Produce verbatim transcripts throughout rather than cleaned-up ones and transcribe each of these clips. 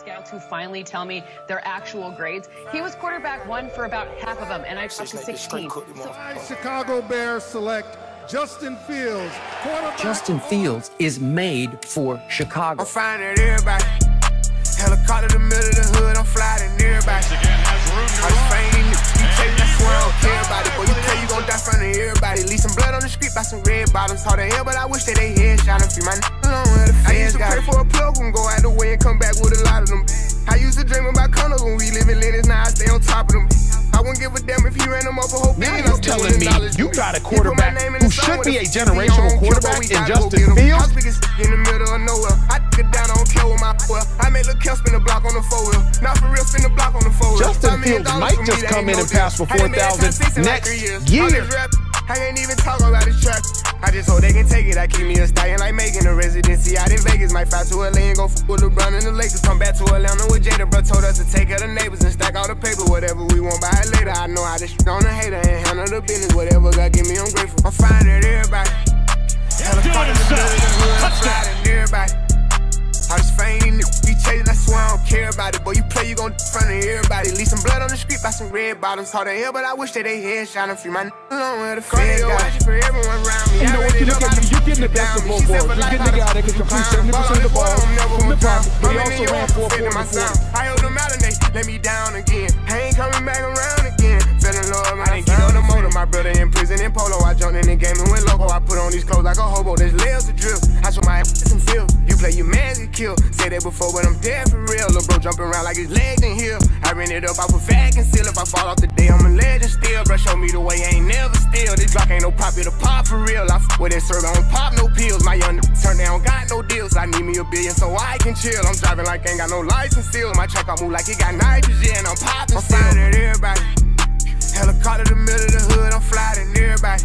scouts who finally tell me their actual grades. He was quarterback one for about half of them, and I took to sixteen. So Chicago Bears select Justin Fields. Justin Fields is made for Chicago. I'm finding everybody. Helicopter in the middle of the hood, I'm flying everybody. I was fainting, you chasing, I swear I don't care about it. Boy, you play, you gon' die in front of everybody. Leave some blood on the street by some red bottoms. Hard to hell, but I wish that they head shot and free my n alone where the feds. I used to pray for a plug and go out the way and come back with a lot of them. I used to dream about condos when we live in Lennox, now I stay on top of them. I wouldn't give a damn if he ran them up a whole Now billion. you're telling me you got a quarterback who should be a generational quarterback in Justin Fields? In the middle of nowhere, I get down, I don't care with my well. I made Lil' Kel spin the block on the four wheel. Not for real, spin the block on the four wheel. Justin Fields might just come in and pass for four thousand next year. I ain't even talk about this trap. I just hope they can take it. I keep me a stallion like making a residency out in Vegas. Might fly to L A and go f with LeBron and the Lakers. Come back to Atlanta with Jada, bro. Told us to take care of the neighbors and stack all the paper. Whatever we want, buy it later. I know how to shit on the hater and handle the business. Whatever God give me, I'm grateful. I'm finding everybody. Helicopter in the middle of the hood, I'm flying everybody. I was fainting, be chasing, I swear I don't care about it. Boy, you play, you gon' in front of everybody. Leave some blood on the street by some red bottoms. Hard to hell, but I wish that they head shot and free my n alone where the feds got it. For everyone around me, you know what, you look at you, you're getting the best of both worlds. You're getting the guy that can complete seventy percent of the ball from the pocket, but he also ran four forty. I held them out and they let me down again. I ain't coming back around again. Feeling low, man, I didn't get on the motor. My brother in prison in polo. I jumped in the game and went loco. I put on these clothes like a hobo. There's layers of drip. I show my ass some feel. You play, your man get killed. Say that before, but I'm dead for real. Lil' bro jumping around like his legs in here. I ran it up, I put fag and seal. If I fall off the day, I'm a legend still. Bro, show me the way, I ain't never steal. This block ain't no pop, it'll pop for real. I f with that syrup, I don't pop no pills. My young turn down, got no deals. I need me a billion so I can chill. I'm driving like I ain't got no license still. My truck, I move like it got nitrogen. I'm popping still. I'm finding everybody. Helicopter in the middle of the hood, I'm flying everybody.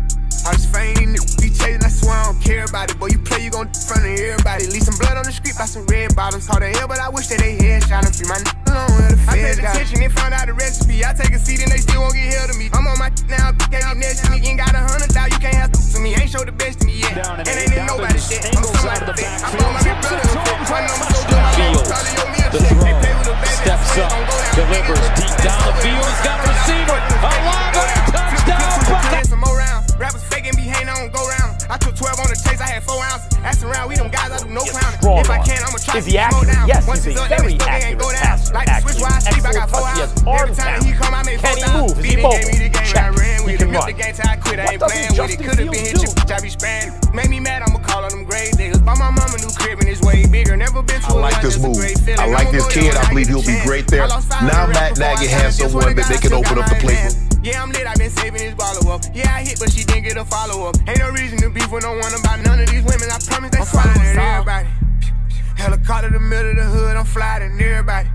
I was fainting, be chasing, I swear I don't care about it. Boy, you play, you gon' in front of everybody. Leave some blood on the street by some red bottoms. Hard to hell, but I wish that they head shot and free my n alone where the feds got it. I paid attention and found out the recipe. I take a seat and they still won't get held to me. I'm on my now, can't get next to me. Ain't got a hundred thousand, you can't have to me. Ain't show the best to me yet. And ain't in nobody's shit. I'm so like the back. I bought my big brother a fit. One number so good, my baby probably owe me a check. They play with a baby. Steps up, delivers deep down the field. He's got a receiver. A long way, touchdown. Some more rounds. Rappers faking be hating, I don't go round. I took twelve on the chase, I had four ounces. Asking around, we them guys, I do no clowning. If I can, I'ma try to slow down. Yes, once he's it's a up, very they accurate go down. passer. Like the switch where I sleep, I got four hours. Every time he come, I made four thousand. Can he move? Is he mobile? Check. He can run. The game till I quit, I ain't playing with it. Could've been hit, bitch, I be spraying. Made me mad, I'ma call on them grave diggers. Buy my mama new crib and it's way bigger. Never been to a I like this move. I like this kid. I believe he'll be great there. Now Matt Nagy has someone that they can open up the playbook. Yeah, I'm lit, I've been saving his follow up. Yeah, I hit, but she didn't get a follow up. Ain't no reason to beef with no one about none of these women. I promise they flying everybody. Helicopter in the middle of the hood, I'm flying everybody.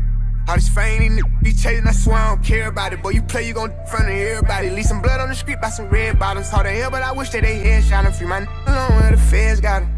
I was fainting, be chasing, I swear I don't care about it. Boy, you play, you gon' in front of everybody. Leave some blood on the street by some red bottoms. Hard to hell, but I wish that they head shot and free my n alone where the feds got him.